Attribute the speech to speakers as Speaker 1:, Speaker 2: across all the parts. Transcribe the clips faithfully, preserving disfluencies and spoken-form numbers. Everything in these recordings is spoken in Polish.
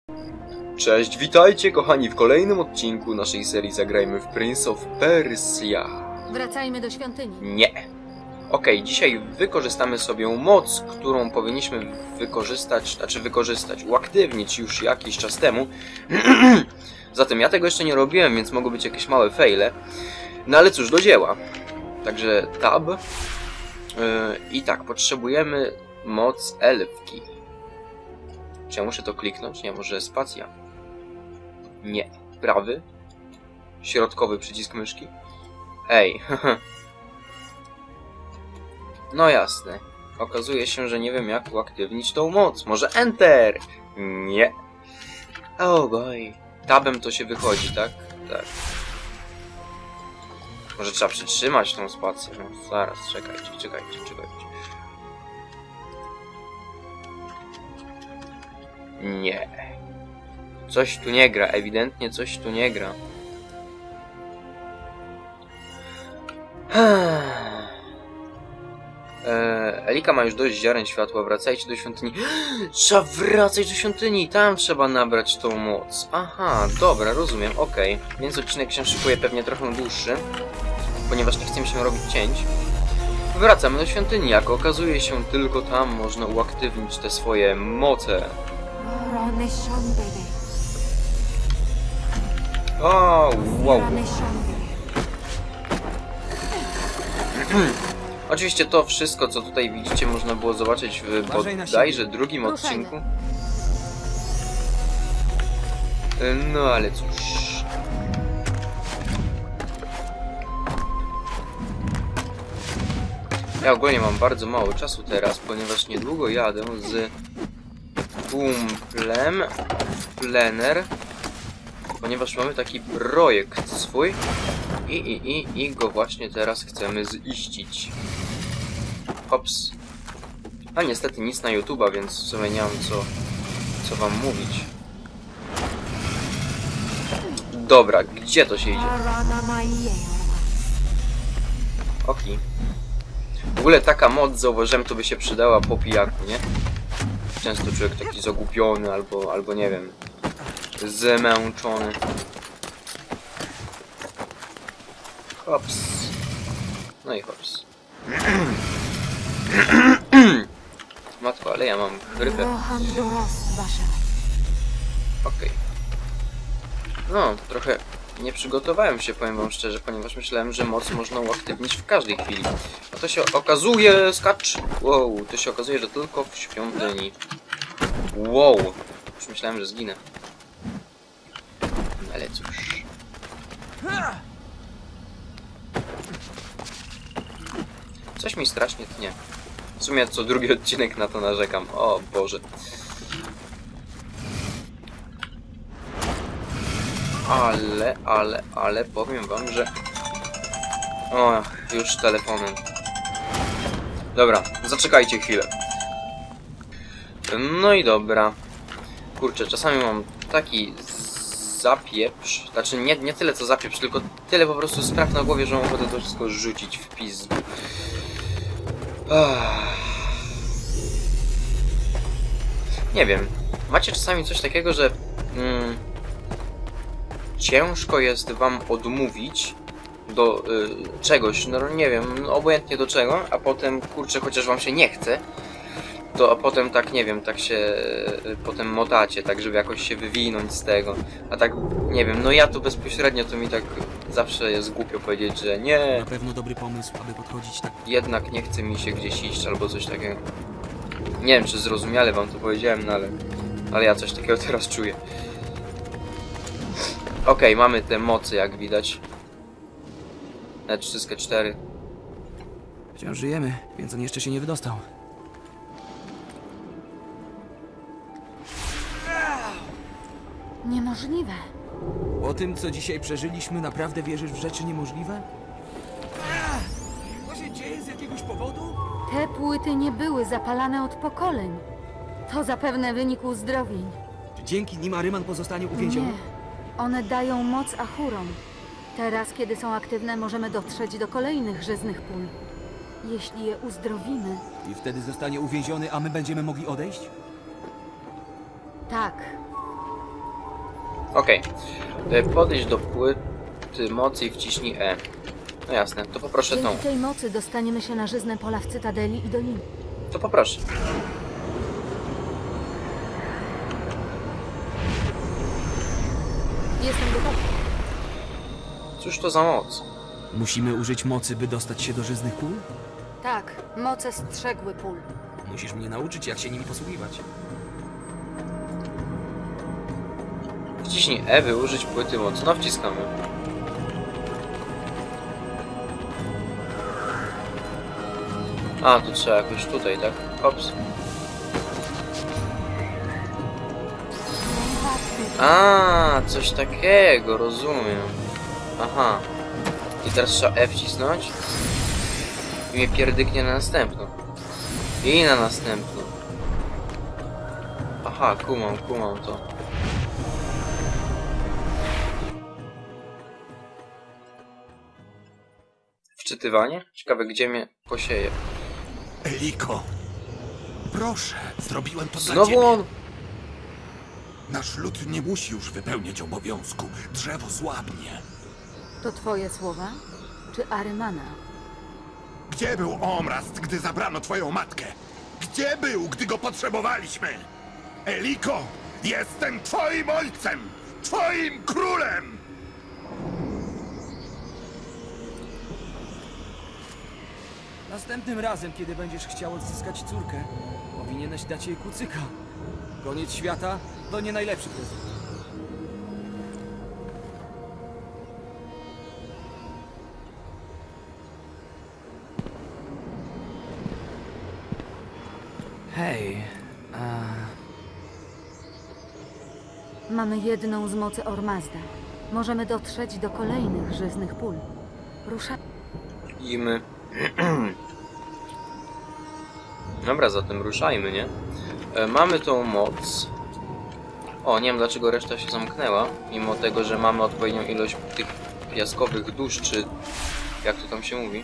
Speaker 1: Cześć, witajcie kochani w kolejnym odcinku naszej serii Zagrajmy w Prince of Persia.
Speaker 2: Wracajmy do świątyni.
Speaker 1: Nie. Okej, okay, dzisiaj wykorzystamy sobie moc, którą powinniśmy wykorzystać, znaczy wykorzystać, uaktywnić już jakiś czas temu. Zatem ja tego jeszcze nie robiłem, więc mogą być jakieś małe faile. No ale cóż, do dzieła. Także tab. Yy, I tak, potrzebujemy moc elfki. Czy ja muszę to kliknąć? Nie, może spacja. Nie. Prawy. Środkowy przycisk myszki. Ej. No jasne. Okazuje się, że nie wiem jak uaktywnić tą moc. Może Enter? Nie. Oh boy. Tabem to się wychodzi, tak? Tak. Może trzeba przytrzymać tą spację. No zaraz, czekajcie, czekajcie, czekajcie. Nie. Coś tu nie gra, ewidentnie coś tu nie gra. Eee, Elika ma już dość ziaren światła, wracajcie do świątyni. Trzeba wracać do świątyni, tam trzeba nabrać tą moc. Aha, dobra, rozumiem, okej. Okay. Więc odcinek się szykuje pewnie trochę dłuższy, ponieważ nie chcemy się robić cięć. Wracamy do świątyni, jak okazuje się, tylko tam można uaktywnić te swoje moce. O, wow. Oczywiście to wszystko, co tutaj widzicie, można było zobaczyć w bodajże drugim odcinku. No ale cóż. Ja ogólnie mam bardzo mało czasu teraz, ponieważ niedługo jadę z kumplem w plener, ponieważ mamy taki projekt swój i, i, i, i go właśnie teraz chcemy ziścić. Hops. A niestety nic na YouTube'a, więc w sumie nie mam co, co wam mówić. Dobra, gdzie to się idzie? Okej. W ogóle taka moc, zauważyłem, to by się przydała po pijaku, nie? Często człowiek taki zagubiony, albo, albo nie wiem, zmęczony. Hops. No i hops. Matko, ale ja mam chrypę. Okej. Okay. No, trochę nie przygotowałem się, powiem wam szczerze, ponieważ myślałem, że moc można uaktywnić w każdej chwili. A to się okazuje, skacz! Wow, to się okazuje, że tylko w świątyni. Wow, już myślałem, że zginę. Ale cóż. Coś mi strasznie tnie. W sumie co drugi odcinek na to narzekam. O Boże. Ale, ale, ale powiem wam, że... O, już telefonem. Dobra, zaczekajcie chwilę. No i dobra. Kurczę, czasami mam taki zapieprz. Znaczy nie, nie tyle co zapieprz, tylko tyle po prostu spraw na głowie, że mam ochotę to wszystko rzucić w pizdu. Nie wiem. Macie czasami coś takiego, że... Mm, ciężko jest wam odmówić do y, czegoś, no nie wiem, no, obojętnie do czego, a potem, kurczę, chociaż wam się nie chce, to a potem tak, nie wiem, tak się y, potem motacie, tak żeby jakoś się wywinąć z tego, a tak, nie wiem, no ja to bezpośrednio to mi tak zawsze jest głupio powiedzieć, że nie,
Speaker 3: na pewno dobry pomysł, aby podchodzić tak,
Speaker 1: jednak nie chce mi się gdzieś iść albo coś takiego. Nie wiem, czy zrozumiale wam to powiedziałem, no ale, ale ja coś takiego teraz czuję. Okej, okay, mamy te mocy, jak widać. Nawet wszystkie cztery.
Speaker 3: Wciąż żyjemy, więc on jeszcze się nie wydostał.
Speaker 2: Niemożliwe.
Speaker 3: Po tym, co dzisiaj przeżyliśmy, naprawdę wierzysz w rzeczy niemożliwe? To się dzieje z jakiegoś powodu?
Speaker 2: Te płyty nie były zapalane od pokoleń. To zapewne wynik uzdrowień.
Speaker 3: Czy dzięki nim Aryman pozostanie uwięziony?
Speaker 2: Nie. One dają moc Ahurom. Teraz, kiedy są aktywne, możemy dotrzeć do kolejnych żyznych pól. Jeśli je uzdrowimy...
Speaker 3: I wtedy zostanie uwięziony, a my będziemy mogli odejść?
Speaker 2: Tak.
Speaker 1: Okej. Okay. Podejdź do płyty mocy i wciśnij E. No jasne, to poproszę tą.
Speaker 2: Dzięki tej mocy dostaniemy się na żyzne pola w Cytadeli i Dolinie.
Speaker 1: To poproszę.
Speaker 2: Jestem gotowa.
Speaker 1: Cóż to za moc?
Speaker 3: Musimy użyć mocy, by dostać się do żyznych pól?
Speaker 2: Tak, moce strzegły pól.
Speaker 3: Musisz mnie nauczyć, jak się nimi posługiwać.
Speaker 1: Wciśnij E, by użyć płyty mocy. No wciskamy. A, tu trzeba jakoś tutaj, tak? Ops. A, coś takiego, rozumiem. Aha. I teraz trzeba E wcisnąć. I mnie pierdyknie na następną. I na następną. Aha, kumam, kumam to. Wczytywanie? Ciekawe, gdzie mnie posieje.
Speaker 4: Eliko, proszę, zrobiłem to dla
Speaker 1: Znowu
Speaker 4: ciebie.
Speaker 1: on?
Speaker 4: Nasz lud nie musi już wypełniać obowiązku. Drzewo słabnie.
Speaker 2: To twoje słowa? Czy Arymana?
Speaker 4: Gdzie był Omrast, gdy zabrano twoją matkę? Gdzie był, gdy go potrzebowaliśmy? Eliko, jestem twoim ojcem! Twoim królem!
Speaker 3: Następnym razem, kiedy będziesz chciał odzyskać córkę, powinieneś dać jej kucyka. Koniec świata to nie najlepszy prezent. Hej, a...
Speaker 2: Mamy jedną z mocy Ormazda. Możemy dotrzeć do kolejnych żyznych pól. Rusza...
Speaker 1: I my. Dobra, zatem ruszajmy, nie? E, mamy tą moc. O, nie wiem dlaczego reszta się zamknęła. Mimo tego, że mamy odpowiednią ilość tych piaskowych dusz, czy... jak to tam się mówi.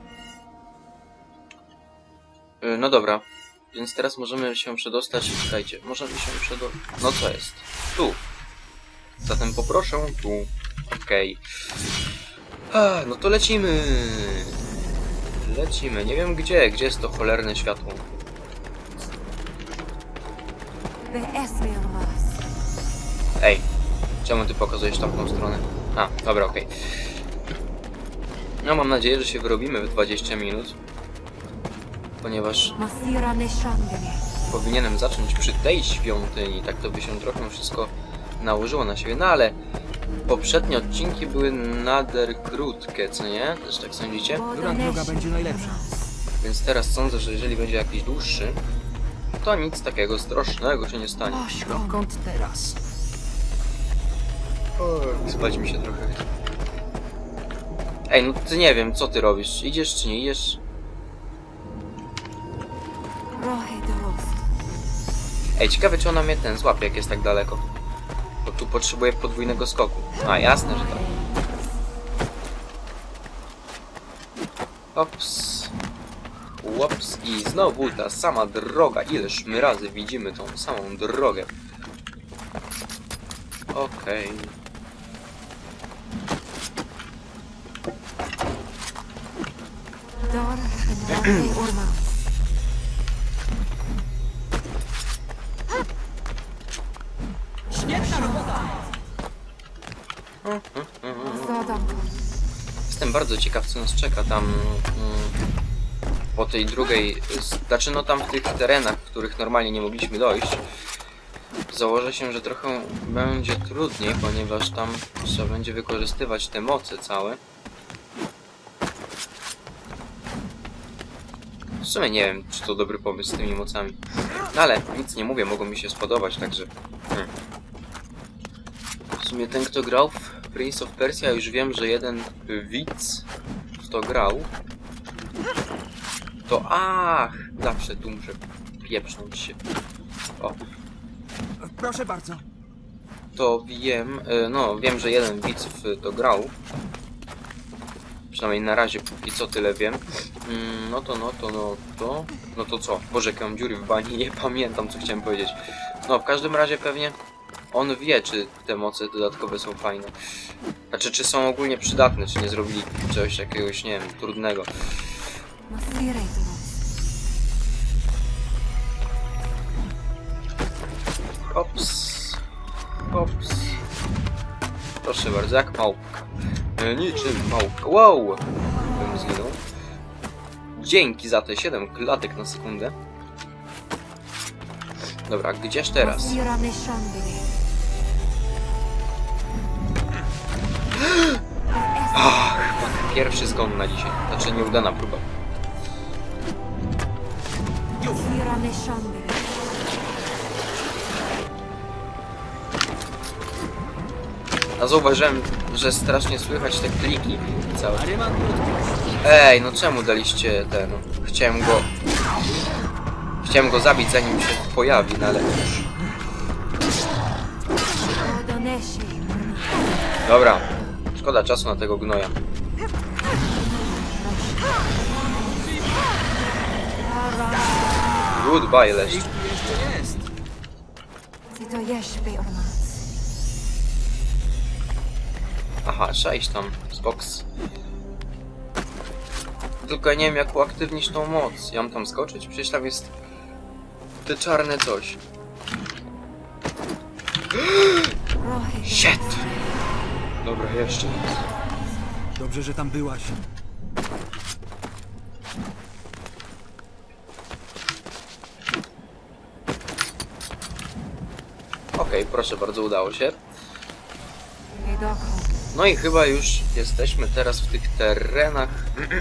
Speaker 1: E, no dobra. Więc teraz możemy się przedostać... Czekajcie, możemy się przedostać... No co jest? Tu. Zatem poproszę tu. Okej. Okay. No to lecimy. Lecimy. Nie wiem gdzie. Gdzie jest to cholerne światło? Ej. Czemu ty pokazujesz tamtą stronę? A, dobra, okej. Okay. No mam nadzieję, że się wyrobimy w dwadzieścia minut. Ponieważ powinienem zacząć przy tej świątyni. Tak to by się trochę wszystko nałożyło na siebie. No ale poprzednie odcinki były nader krótkie, co nie? Też tak sądzicie?
Speaker 3: Która droga będzie najlepsza?
Speaker 1: Więc teraz sądzę, że jeżeli będzie jakiś dłuższy, to nic takiego strasznego się nie stanie.
Speaker 3: Dokąd teraz?
Speaker 1: O, spać mi się trochę. Ej, no ty nie wiem, co ty robisz. Idziesz czy nie idziesz? Ej, ciekawe czy ona mnie ten złapie, jak jest tak daleko. Bo tu potrzebuję podwójnego skoku. A, jasne, że tak. Ops. Łops. I znowu ta sama droga. Ileż my razy widzimy tą samą drogę. Okej. Okay.
Speaker 3: Świetna robota!
Speaker 1: Jestem bardzo ciekaw, co nas czeka tam mm, po tej drugiej... Znaczy, no tam w tych terenach, w których normalnie nie mogliśmy dojść. Założę się, że trochę będzie trudniej, ponieważ tam trzeba będzie wykorzystywać te moce całe. W sumie nie wiem, czy to dobry pomysł z tymi mocami. No ale nic nie mówię, mogą mi się spodobać, także... Hmm. W sumie ten, kto grał w Prince of Persia, już wiem, że jeden widz w to grał. To ach! Zawsze tu muszę pieprznąć się. O.
Speaker 3: Proszę bardzo.
Speaker 1: To wiem, no wiem, że jeden widz w to grał. Przynajmniej na razie, póki co tyle wiem. Mm, no to, no to, no to... No to co? Boże, jakie mam dziury w bani, nie pamiętam, co chciałem powiedzieć. No, w każdym razie pewnie On wie, czy te moce dodatkowe są fajne. Znaczy, czy są ogólnie przydatne, czy nie zrobili czegoś jakiegoś, nie wiem, trudnego. Hops. Hops. Proszę bardzo, jak małpka. E, niczym małpka. Wow! Bym zginął. Dzięki za te siedem klatek na sekundę. Dobra, gdzież teraz? Ach, chyba pierwszy zgon na dzisiaj. Znaczy nieudana próba. A zauważyłem, że strasznie słychać te kliki całe. Ej, no czemu daliście ten? Chciałem go... Chciałem go zabić, zanim się pojawi, no ale... Dobra. Szkoda czasu na tego gnoja. Goodbye, leś. Aha, sześć tam. Z box. Tylko ja nie wiem, jak uaktywnić tą moc. Ja mam tam skoczyć? Przecież tam jest... te czarne coś. Shit! Dobra, jeszcze.
Speaker 3: Dobrze, że tam byłaś.
Speaker 1: Okej, okay, proszę bardzo, udało się. No i chyba już jesteśmy teraz w tych terenach,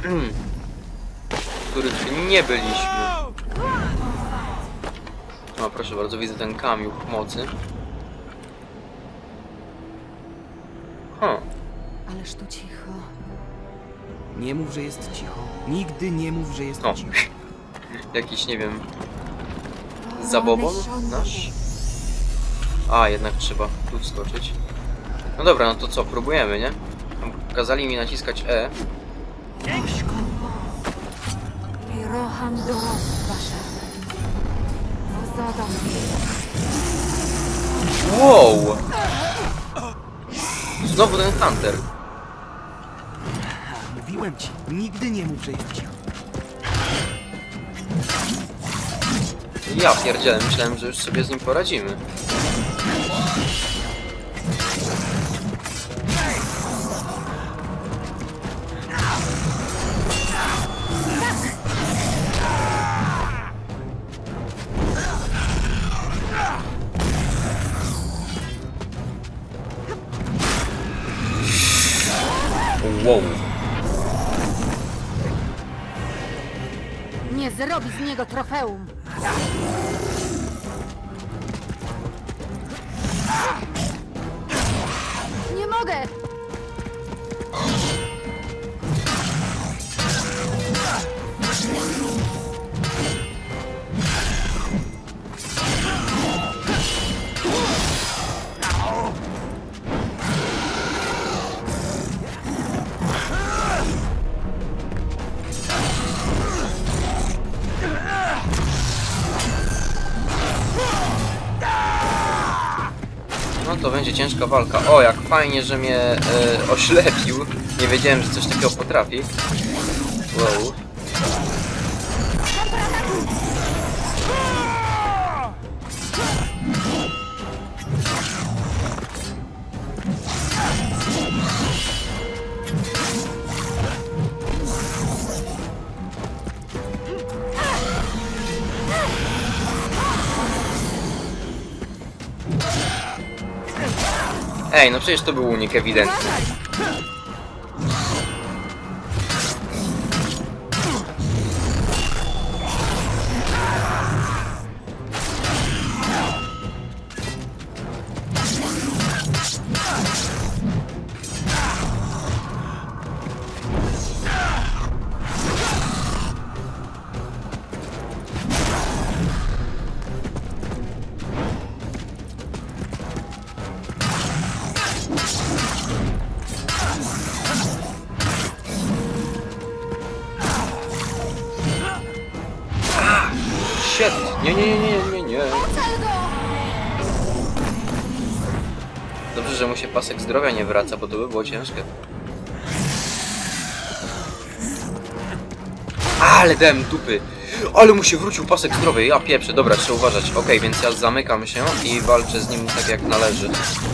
Speaker 1: w których nie byliśmy. No proszę bardzo, widzę ten kamień mocy. Huh.
Speaker 2: Ależ tu cicho.
Speaker 3: Nie mów, że jest cicho. Nigdy nie mów, że jest
Speaker 1: O.
Speaker 3: cicho.
Speaker 1: Jakiś, nie wiem, zabobon nasz? A, jednak trzeba tu skoczyć. No dobra, no to co, próbujemy, nie? Kazali mi naciskać E. Wow! Znowu ten Hunter.
Speaker 3: Mówiłem ci, nigdy nie mów, że jest cicho.
Speaker 1: Ja pierdzielę, myślałem, że już sobie z nim poradzimy. Wow.
Speaker 2: Nie zrobi z niego trofeum. Nie mogę!
Speaker 1: No to będzie ciężka walka. O, jak fajnie, że mnie e, oślepił. Nie wiedziałem, że coś takiego potrafi. Wow. Ej, no przecież to był unik ewidentny. Shit! Nie, nie, nie, nie, nie, nie. Dobrze, że mu się pasek zdrowia nie wraca, bo to by było ciężkie. Ale dałem dupy! Ale mu się wrócił pasek zdrowia, ja pieprzę. Dobra, trzeba uważać. Okej, więc ja zamykam się i walczę z nim tak jak należy.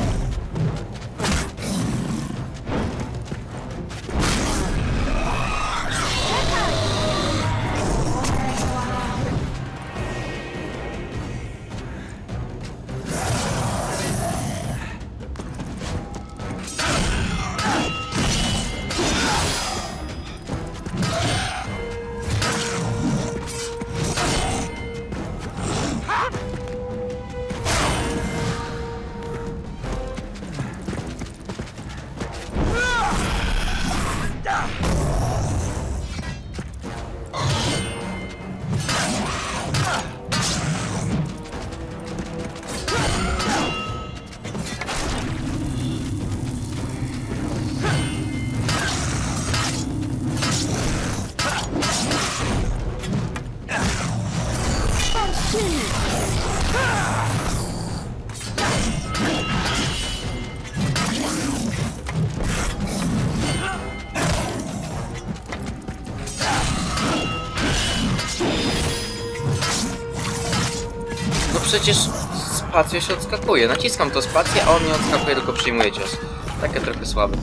Speaker 1: No przecież spacją się odskakuje. Naciskam to spację, a on nie odskakuje, tylko przyjmuje cios. Takie trochę słabe.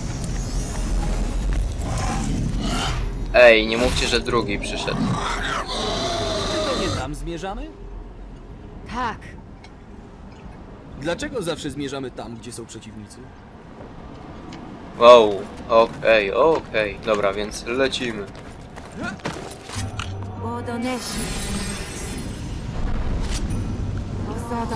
Speaker 1: Ej, nie mówcie, że drugi przyszedł.
Speaker 3: To nie tam zmierzamy?
Speaker 2: Tak.
Speaker 3: Dlaczego zawsze zmierzamy tam, gdzie są przeciwnicy?
Speaker 1: Wow, okej, okej. Dobra, więc lecimy.
Speaker 2: Wodoneshi. Osada.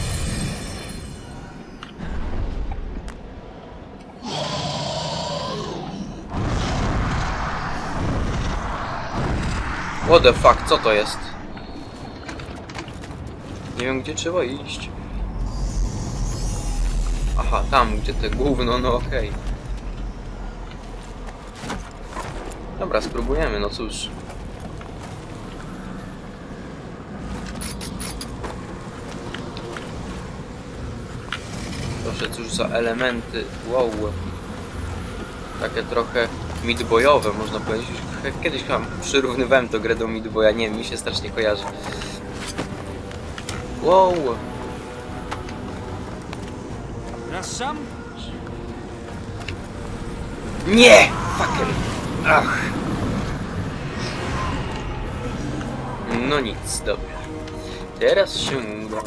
Speaker 1: What the fuck, co to jest? Nie wiem, gdzie trzeba iść. Aha, tam, gdzie te gówno, no okej. Dobra, spróbujemy, no cóż. Proszę, cóż za elementy, wow. Takie trochę midboyowe, można powiedzieć. Kiedyś chyba przyrównywałem to grę do midboya, nie wiem, mi się strasznie kojarzy. Wow.
Speaker 3: Raszam?
Speaker 1: Nie! Fucking. Ach. No nic, dobra. Teraz się uda.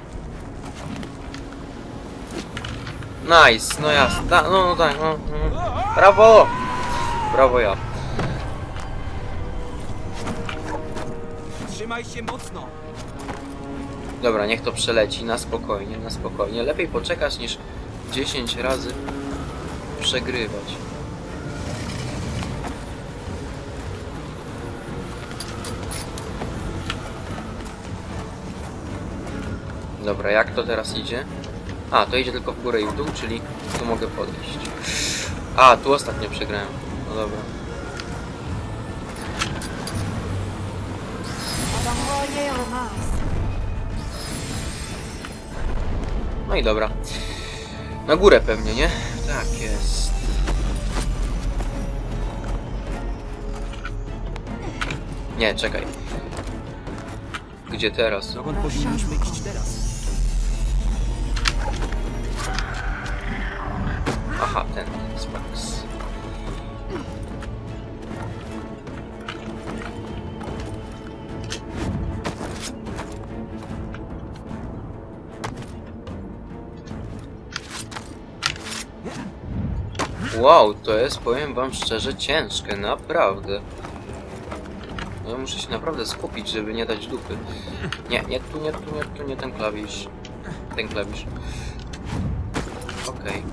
Speaker 1: Nice, no jasne, da, no, no tak, no, no. Brawo! Brawo ja.
Speaker 3: Trzymaj się mocno!
Speaker 1: Dobra, niech to przeleci na spokojnie, na spokojnie. Lepiej poczekać niż dziesięć razy przegrywać. Dobra, jak to teraz idzie? A, to idzie tylko w górę i w dół, czyli tu mogę podejść. A, tu ostatnio przegrałem. No dobra. No i dobra. Na górę pewnie, nie? Tak jest. Nie, czekaj. Gdzie teraz?
Speaker 3: Dokąd powinniśmy iść teraz?
Speaker 1: Aha, ten Sparks. Wow, to jest, powiem wam szczerze, ciężkie, naprawdę. Ja muszę się naprawdę skupić, żeby nie dać dupy. Nie, nie tu, nie tu, nie tu, nie ten klawisz. Ten klawisz. Okej. Okay.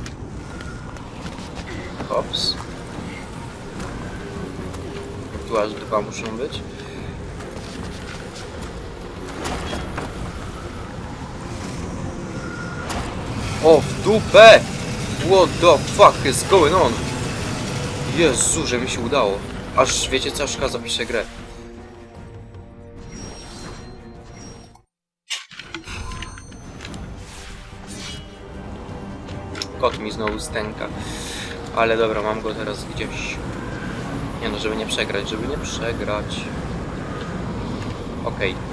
Speaker 1: Hops. Tu aż dwa muszą być. O, w dupę! What the fuck is going on? Jezu, że mi się udało. Aż wiecie co, aż chyba zapiszę grę. kot mi znowu stęka. Ale dobra, mam go teraz gdzieś. Nie no, żeby nie przegrać, żeby nie przegrać. Okej.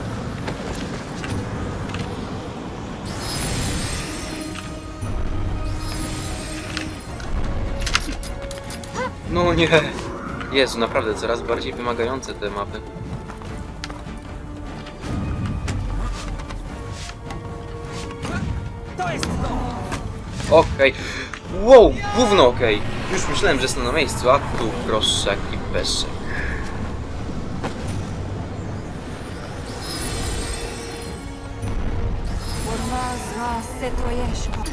Speaker 1: No nie. Jezu, naprawdę coraz bardziej wymagające te mapy.
Speaker 3: To jest to!
Speaker 1: Okej. Wow, gówno okej. Już myślałem, że jestem na miejscu, a tu proszę, jaki peszek.
Speaker 2: Urmaza se trojeszko.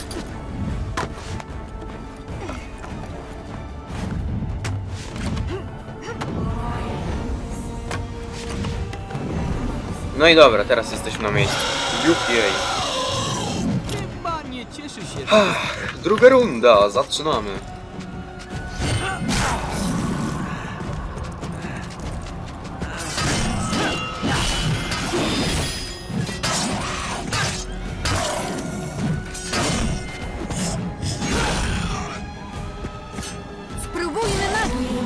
Speaker 1: No i dobra, teraz jesteśmy na miejscu. Jupiej.
Speaker 3: Chyba nie cieszy się.
Speaker 1: Ach, druga runda, zaczynamy.
Speaker 2: Spróbujmy magii!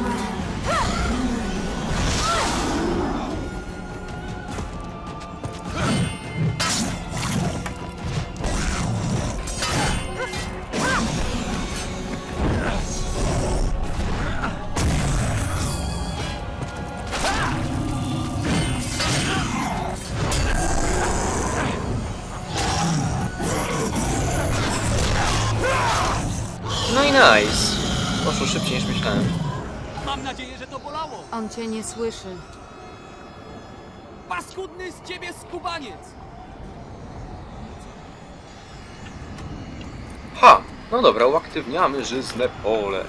Speaker 1: No i nice. Poszło szybciej niż myślałem.
Speaker 3: Mam nadzieję, że to bolało.
Speaker 2: On cię nie słyszy.
Speaker 3: Paskudny z ciebie skubaniec!
Speaker 1: Ha! No dobra, uaktywniamy żyzne pole.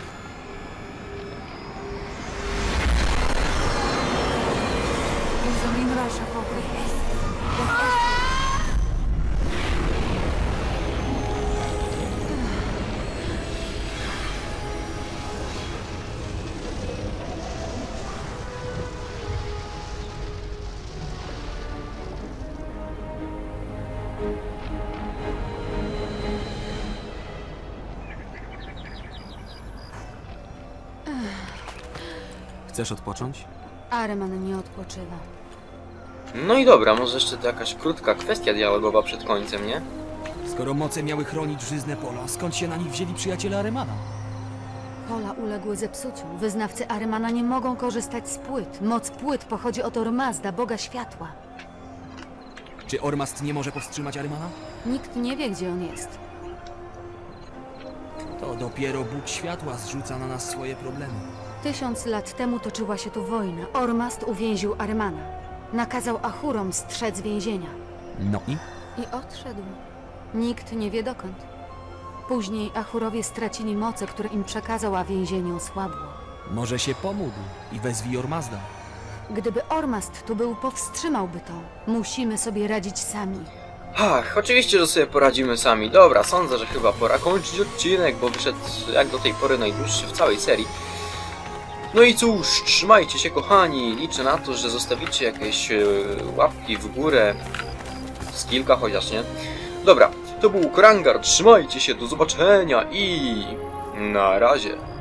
Speaker 3: Chcesz odpocząć?
Speaker 2: Areman nie odpoczywa.
Speaker 1: No i dobra, może jeszcze to jakaś krótka kwestia dialogowa przed końcem, nie?
Speaker 3: Skoro moce miały chronić żyzne pola, skąd się na nich wzięli przyjaciele Aremana?
Speaker 2: Pola uległy zepsuciu. Wyznawcy Aremana nie mogą korzystać z płyt. Moc płyt pochodzi od Ormazda, boga światła.
Speaker 3: Czy Ormazd nie może powstrzymać Aremana?
Speaker 2: Nikt nie wie, gdzie on jest.
Speaker 3: To dopiero Bóg Światła zrzuca na nas swoje problemy.
Speaker 2: Tysiąc lat temu toczyła się tu wojna. Ormazd uwięził Aremana. Nakazał Achurom strzec więzienia.
Speaker 3: No i?
Speaker 2: I odszedł. Nikt nie wie dokąd. Później Achurowie stracili moce, które im przekazał, a więzienie osłabło.
Speaker 3: Może się pomógł i wezwij Ormazda.
Speaker 2: Gdyby Ormazd tu był, powstrzymałby to. Musimy sobie radzić sami.
Speaker 1: Ach, oczywiście, że sobie poradzimy sami. Dobra, sądzę, że chyba pora kończyć odcinek, bo wyszedł jak do tej pory najdłuższy w całej serii. No i cóż, trzymajcie się kochani, liczę na to, że zostawicie jakieś yy, łapki w górę, z kilka chociaż, nie? Dobra, to był Krangar, trzymajcie się, do zobaczenia i na razie.